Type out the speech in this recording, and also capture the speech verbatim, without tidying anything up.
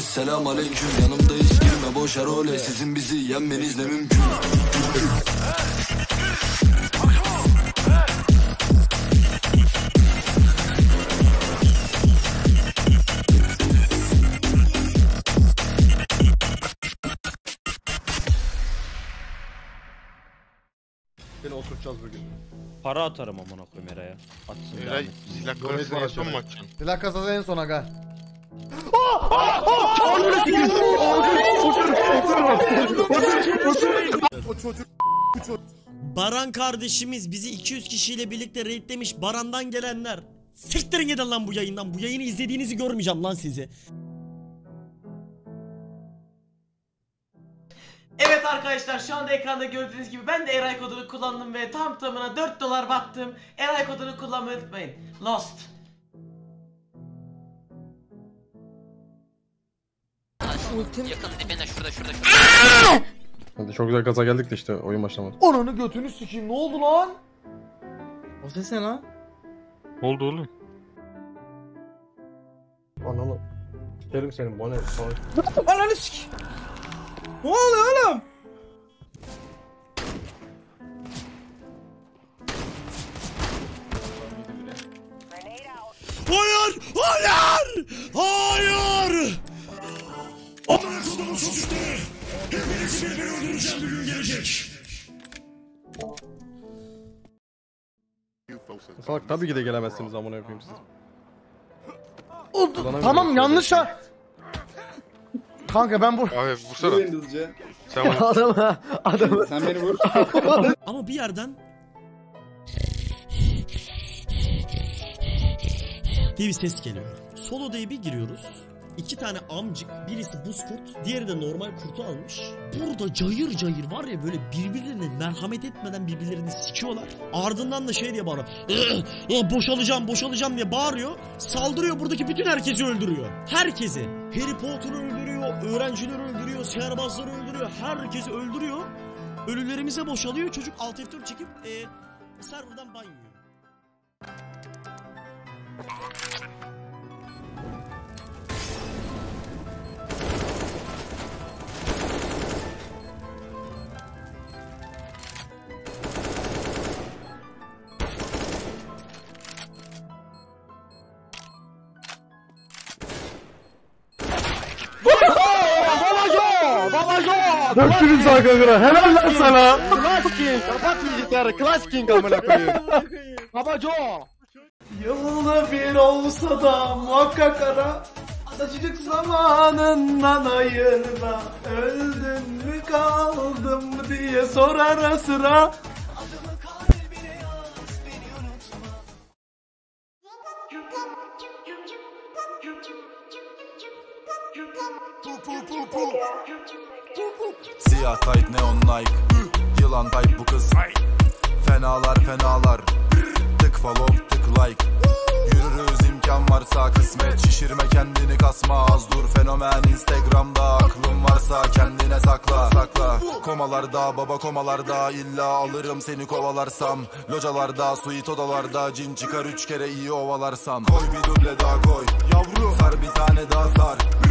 ses selam aleyküm. Yanımdayız girme boşa role. Sizin bizi yenmeniz ne mümkün. Seni oturacağız bugün. Para atarım amına koyayım Eray'a. Atsın Eray silah karasını en son mu açacaksın? Silah kasası en son aga. Baran kardeşimiz bizi iki yüz kişiyle birlikte raidlemiş. Baran'dan gelenler. Siktirin gidin lan bu yayından. Bu yayını izlediğinizi görmeyeceğim lan sizi. Evet arkadaşlar, şu anda ekranda gördüğünüz gibi ben de Eray kodunu kullandım ve tam tamına dört dolar battım. Eray kodunu kullanmayı unutmayın. Lost. Ultim yakın dibinde, şurada şurada şurada. Hadi çok güzel gaza geldik de işte oyun başlamadı. Ananı götünü sikeyim, ne oldu lan? O ses ne lan? Ne oldu oğlum? Ananı sikerim senin bana. Ananı sik. Ne oluyor oğlum? Hayır! Hayır! Hayır! Amına kodumun çocukları! Hepinizi birbirini öldüreceğim, bir gün gelecek. Salak tabii ki de gelemezsiniz amına koyayım siz. Oldu. Tamam yanlış ha. Kanka ben bu... Abi vursana. Sen vur. Adama, adama. Sen beni vur. Ama bir yerden diye bir ses geliyor. Sol odaya bir giriyoruz. İki tane amcık, birisi buz kurt, diğeri de normal kurtu almış. Burada cayır cayır var ya, böyle birbirlerine merhamet etmeden birbirlerini sikiyorlar. Ardından da şey diye bağırıyor. Boşalacağım, boşalacağım diye bağırıyor. Saldırıyor, buradaki bütün herkesi öldürüyor. Herkesi. Harry Potter'ı öldürüyor, öğrencileri öldürüyor, sihirbazları öldürüyor. Herkesi öldürüyor. Ölülerimize boşalıyor. Çocuk alt F dört çekip e, serverdan ban yiyor. Döktünüz arkadaşlar. Helal lan sana. Clash King, kapat bilgisayarı. Clash King amına koyayım. Babaco. Yılda bir olsa da muhakkak ara. Acıcık zamanından ayırma. Öldün mü kaldım mı diye sor ara sıra. Siyah tayt neon Nike. Yılan tayt bu kız. Fenalar fenalar. Tık follow tık like. Yürürüz imkan varsa kısmet. Şişirme kendini kasma, az dur fenomen Instagram'da. Aklın varsa kendine sakla sakla. Komalarda baba komalarda, illa alırım seni kovalarsam. Localarda suite odalarda, cin çıkar üç kere iyi ovalarsan. Koy bir duble daha koy yavru, sar bir tane daha sar.